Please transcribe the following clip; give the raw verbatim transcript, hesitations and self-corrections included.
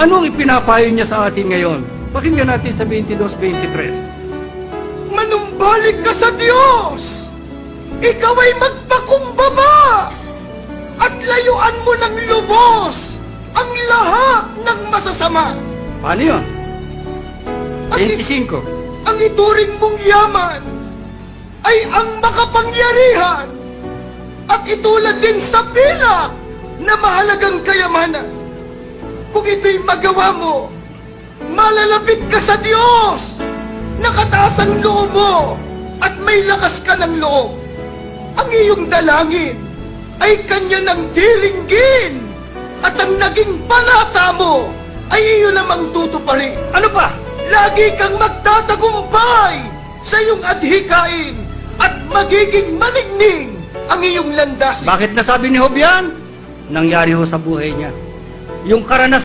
Ano ang ipinapayo niya sa atin ngayon? Pakinggan natin sa twenty-two twenty-three. Manumbalik ka sa Diyos! Ikaw ay magpakumbaba! At layuan mo ng lubos ang lahat ng masasama! Paano yun? Ang, twenty-five. ang ituring mong yaman ay ang makapangyarihan at itulad din sa pilak na mahalagang kayamanan. Kung ito'y magawa mo, malalapit ka sa Diyos, nakataas ang loob mo, at may lakas ka ng loob. Ang iyong dalangin ay kanya ng diringgin, at ang naging panata mo ay iyo namang tutuparin. Ano pa? Lagi kang magtatagumpay sa iyong adhikain, at magiging maligning ang iyong landas. Bakit nasabi ni Job yan? Nangyari ho sa buhay niya. Yung karanasan